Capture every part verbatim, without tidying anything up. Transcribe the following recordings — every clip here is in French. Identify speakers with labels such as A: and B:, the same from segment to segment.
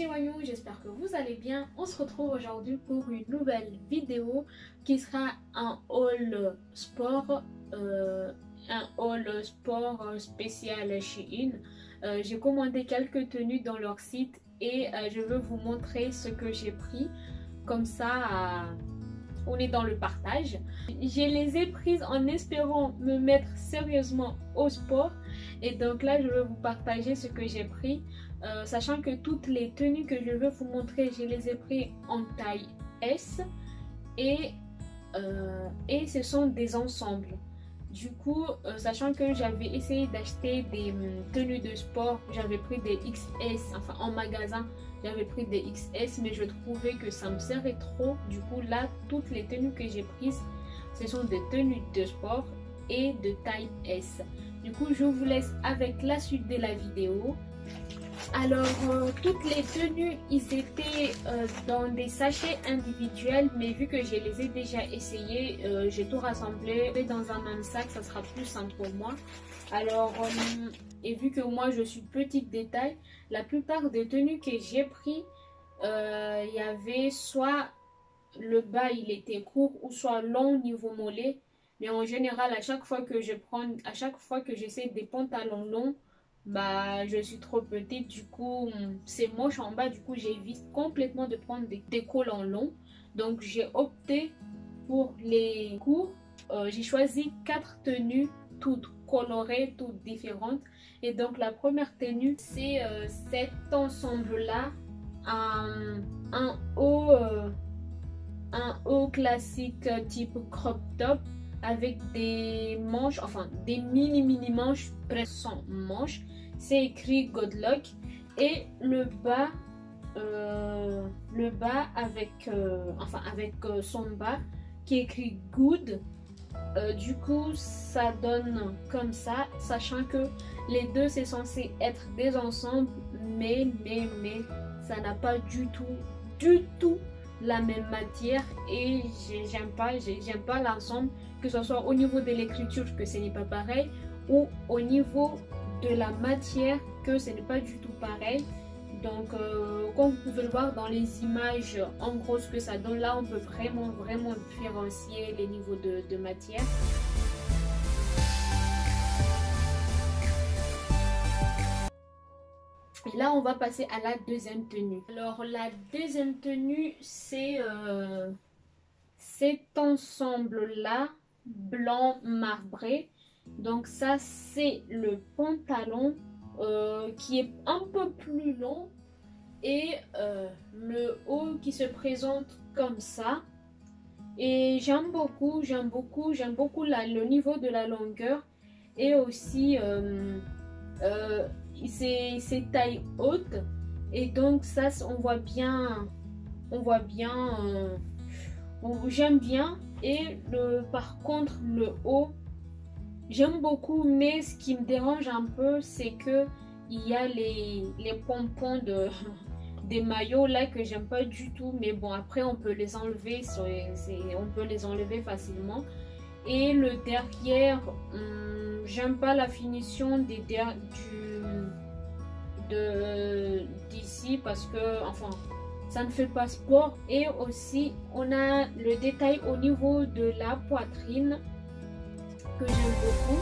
A: petits voyous, j'espère que vous allez bien. On se retrouve aujourd'hui pour une nouvelle vidéo qui sera un haul sport, euh, un haul sport spécial Shein. Euh, j'ai commandé quelques tenues dans leur site et euh, je veux vous montrer ce que j'ai pris. Comme ça, euh, on est dans le partage. Je les ai prises en espérant me mettre sérieusement au sport. Et donc là, je veux vous partager ce que j'ai pris. Euh, sachant que toutes les tenues que je veux vous montrer, je les ai prises en taille S. Et, euh, et ce sont des ensembles. Du coup, euh, sachant que j'avais essayé d'acheter des euh, tenues de sport, j'avais pris des X S, enfin en magasin, j'avais pris des X S, mais je trouvais que ça me servait trop. Du coup, là, toutes les tenues que j'ai prises, ce sont des tenues de sport et de taille S. Du coup, je vous laisse avec la suite de la vidéo. Alors, euh, toutes les tenues, ils étaient euh, dans des sachets individuels, mais vu que je les ai déjà essayés, euh, j'ai tout rassemblé dans un même sac, ça sera plus simple pour moi. Alors, euh, et vu que moi je suis petite de taille, la plupart des tenues que j'ai pris, euh, il y avait soit le bas il était court ou soit long niveau mollet. Mais en général, à chaque fois que je prends, à chaque fois que j'essaie des pantalons longs, bah je suis trop petite, du coup c'est moche en bas, du coup j'évite complètement de prendre des, des collants longs. Donc j'ai opté pour les courts. Euh, j'ai choisi quatre tenues toutes colorées, toutes différentes. Et donc la première tenue, c'est euh, cet ensemble là, un, un haut euh, un haut classique type crop top avec des manches, enfin des mini mini manches presque sans manches. C'est écrit Good Luck. Et le bas euh, le bas avec euh, enfin avec euh, son bas qui est écrit Good. Euh, du coup ça donne comme ça, sachant que les deux c'est censé être des ensembles, mais mais mais ça n'a pas du tout du tout la même matière et j'aime pas j'aime pas l'ensemble, que ce soit au niveau de l'écriture que ce n'est pas pareil, ou au niveau de la matière que ce n'est pas du tout pareil. Donc euh, comme vous pouvez le voir dans les images, en gros ce que ça donne là, on peut vraiment vraiment différencier les niveaux de, de matière. Et là on va passer à la deuxième tenue. Alors la deuxième tenue, c'est euh, cet ensemble là blanc marbré. Donc ça c'est le pantalon euh, qui est un peu plus long et euh, le haut qui se présente comme ça. Et j'aime beaucoup, j'aime beaucoup, j'aime beaucoup la, le niveau de la longueur et aussi euh, euh, c'est taille haute, et donc ça on voit bien, on voit bien, euh, j'aime bien. Et le, par contre le haut j'aime beaucoup, mais ce qui me dérange un peu c'est que il y a les, les pompons de des maillots là que j'aime pas du tout, mais bon après on peut les enlever, on peut les enlever facilement. Et le derrière, hum, j'aime pas la finition des der du de d'ici parce que enfin ça ne fait pas sport. Et aussi on a le détail au niveau de la poitrine que j'aime beaucoup.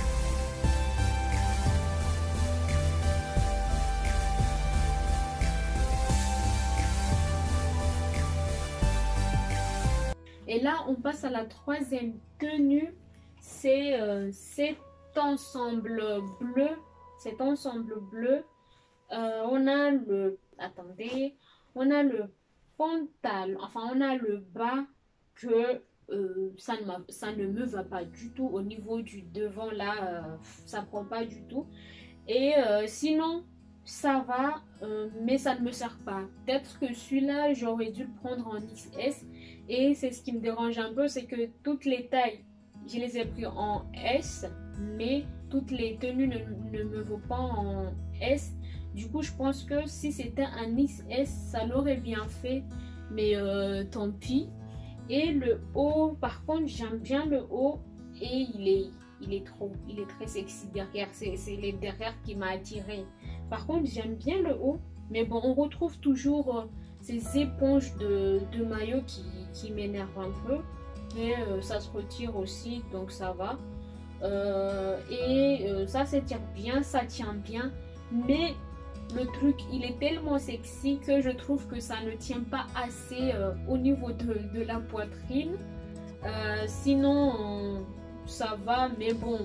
A: Et là, on passe à la troisième tenue. C'est euh, cet ensemble bleu. Cet ensemble bleu. Euh, on a le... Attendez. On a le pantalon. Enfin, on a le bas que euh, ça, ne ça ne me va pas du tout. Au niveau du devant, là, euh, ça ne prend pas du tout. Et euh, sinon, ça va, euh, mais ça ne me sert pas. Peut-être que celui-là, j'aurais dû le prendre en X S. Et c'est ce qui me dérange un peu, c'est que toutes les tailles, je les ai pris en S, mais toutes les tenues ne, ne me vont pas en S. Du coup, je pense que si c'était un X S, ça l'aurait bien fait, mais euh, tant pis. Et le haut, par contre, j'aime bien le haut et il est, il est trop, il est très sexy derrière. C'est les derrière qui m'a attiré. Par contre, j'aime bien le haut. Mais bon, on retrouve toujours euh, ces éponges de, de maillot qui, qui m'énervent un peu. Mais euh, ça se retire aussi, donc ça va. Euh, et euh, ça s'étire bien, ça tient bien. Mais le truc, il est tellement sexy que je trouve que ça ne tient pas assez euh, au niveau de, de la poitrine. Euh, sinon, euh, ça va, mais bon.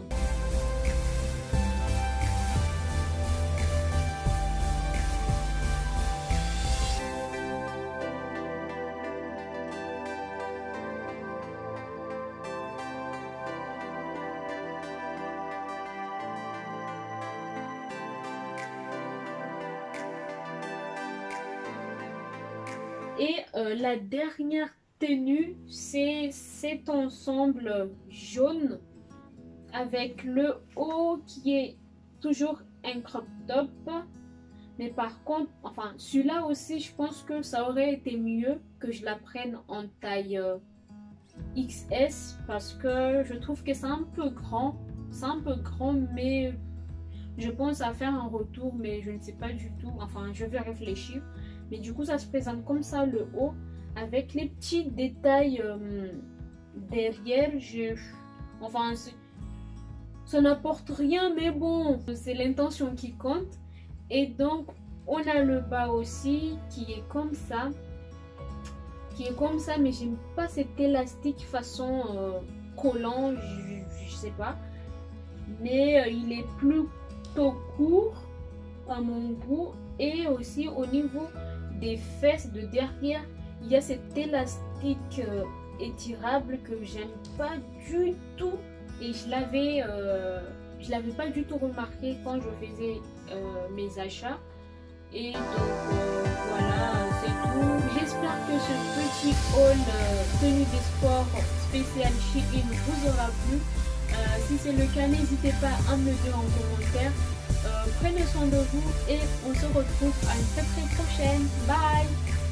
A: Et euh, la dernière tenue, c'est cet ensemble jaune avec le haut qui est toujours un crop top. Mais par contre, enfin celui-là aussi, je pense que ça aurait été mieux que je la prenne en taille euh, X S parce que je trouve que c'est un peu grand. C'est un peu grand, mais je pense à faire un retour, mais je ne sais pas du tout. Enfin, je vais réfléchir. Mais du coup, ça se présente comme ça, le haut, avec les petits détails euh, derrière. Je... Enfin, ça n'apporte rien, mais bon, c'est l'intention qui compte. Et donc, on a le bas aussi, qui est comme ça. Qui est comme ça, mais j'aime pas cet élastique façon euh, collant, je, je sais pas. Mais euh, il est plutôt court, à mon goût. Et aussi, au niveau des fesses de derrière, il y a cet élastique euh, étirable que j'aime pas du tout et je l'avais euh, je l'avais pas du tout remarqué quand je faisais euh, mes achats. Et donc euh, voilà, c'est tout. J'espère que ce petit haul euh, tenue des sports spécial Shein vous aura plu. Euh, si c'est le cas, n'hésitez pas à me dire en commentaire. Euh, prenez soin de vous et on se retrouve à une très très prochaine. Bye!